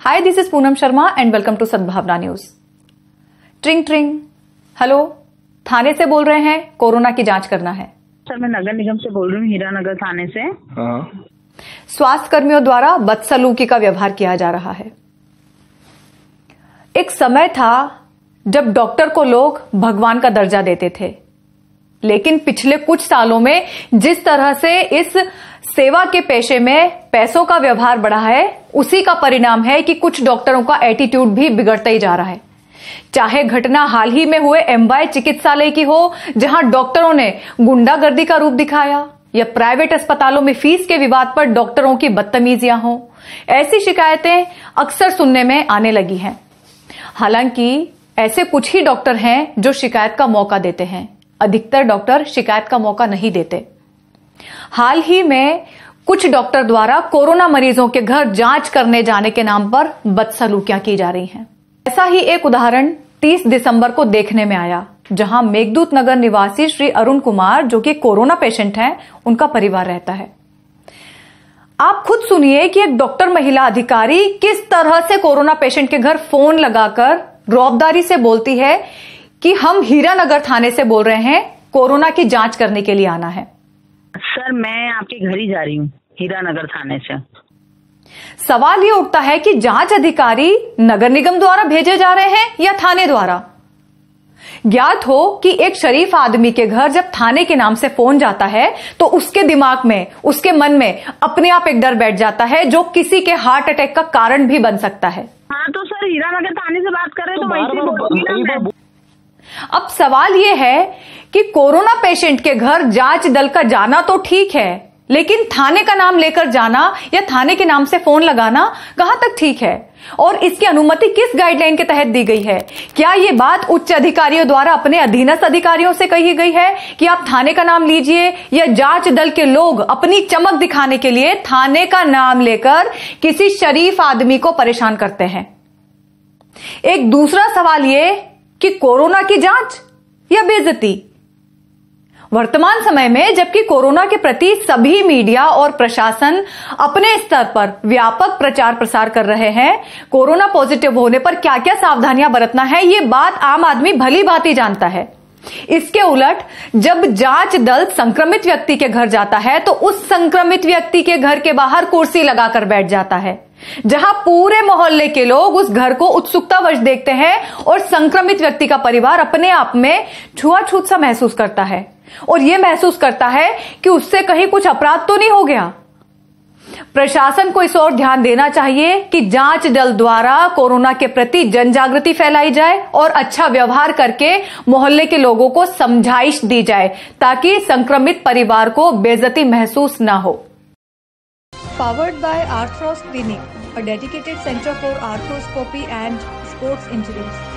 Hi, this is Poonam Sharma and welcome to Sadbhavna news. ट्रिंग ट्रिंग, hello, थाने से बोल रहे हैं, कोरोना की जांच करना है। सर मैं नगर निगम से बोल रही हूँ, हीरानगर थाने से। स्वास्थ्य कर्मियों द्वारा बदसलूकी का व्यवहार किया जा रहा है। एक समय था जब डॉक्टर को लोग भगवान का दर्जा देते थे, लेकिन पिछले कुछ सालों में जिस तरह से इस सेवा के पेशे में पैसों का व्यवहार बढ़ा है, उसी का परिणाम है कि कुछ डॉक्टरों का एटीट्यूड भी बिगड़ता ही जा रहा है। चाहे घटना हाल ही में हुए एमवाय चिकित्सालय की हो, जहां डॉक्टरों ने गुंडागर्दी का रूप दिखाया, या प्राइवेट अस्पतालों में फीस के विवाद पर डॉक्टरों की बदतमीजियां हो, ऐसी शिकायतें अक्सर सुनने में आने लगी हैं। हालांकि ऐसे कुछ ही डॉक्टर हैं जो शिकायत का मौका देते हैं, अधिकतर डॉक्टर शिकायत का मौका नहीं देते। हाल ही में कुछ डॉक्टर द्वारा कोरोना मरीजों के घर जांच करने जाने के नाम पर बदसलूकियां की जा रही हैं। ऐसा ही एक उदाहरण 30 दिसंबर को देखने में आया, जहां मेघदूत नगर निवासी श्री अरुण कुमार, जो कि कोरोना पेशेंट हैं, उनका परिवार रहता है। आप खुद सुनिए कि एक डॉक्टर महिला अधिकारी किस तरह से कोरोना पेशेंट के घर फोन लगाकर रौबदारी से बोलती है कि हम हीरानगर थाने से बोल रहे हैं, कोरोना की जांच करने के लिए आना है। सर मैं आपके घर ही जा रही हूँ, हीरानगर थाने से। सवाल ये उठता है कि जांच अधिकारी नगर निगम द्वारा भेजे जा रहे हैं या थाने द्वारा। ज्ञात हो कि एक शरीफ आदमी के घर जब थाने के नाम से फोन जाता है तो उसके दिमाग में, उसके मन में अपने आप एक डर बैठ जाता है, जो किसी के हार्ट अटैक का कारण भी बन सकता है। हाँ तो सर हीरानगर थाने से बात कर रहे तो वैसे बोलूंगी ना मैं। अब सवाल यह है कि कोरोना पेशेंट के घर जांच दल का जाना तो ठीक है, लेकिन थाने का नाम लेकर जाना या थाने के नाम से फोन लगाना कहां तक ठीक है, और इसकी अनुमति किस गाइडलाइन के तहत दी गई है? क्या यह बात उच्च अधिकारियों द्वारा अपने अधीनस्थ अधिकारियों से कही गई है कि आप थाने का नाम लीजिए, या जांच दल के लोग अपनी चमक दिखाने के लिए थाने का नाम लेकर किसी शरीफ आदमी को परेशान करते हैं? एक दूसरा सवाल यह कि कोरोना की जांच या बेइज्जती। वर्तमान समय में जबकि कोरोना के प्रति सभी मीडिया और प्रशासन अपने स्तर पर व्यापक प्रचार प्रसार कर रहे हैं, कोरोना पॉजिटिव होने पर क्या क्या सावधानियां बरतना है, ये बात आम आदमी भली भांति जानता है। इसके उलट जब जांच दल संक्रमित व्यक्ति के घर जाता है तो उस संक्रमित व्यक्ति के घर के बाहर कुर्सी लगाकर बैठ जाता है, जहां पूरे मोहल्ले के लोग उस घर को उत्सुकतावश देखते हैं और संक्रमित व्यक्ति का परिवार अपने आप में छुआछूत सा महसूस करता है, और यह महसूस करता है कि उससे कहीं कुछ अपराध तो नहीं हो गया। प्रशासन को इस ओर ध्यान देना चाहिए कि जांच दल द्वारा कोरोना के प्रति जन जागृति फैलाई जाए और अच्छा व्यवहार करके मोहल्ले के लोगों को समझाइश दी जाए, ताकि संक्रमित परिवार को बेइज्जती महसूस ना हो। Powered by Arthros Clinic, a dedicated center for arthroscopy and sports injuries.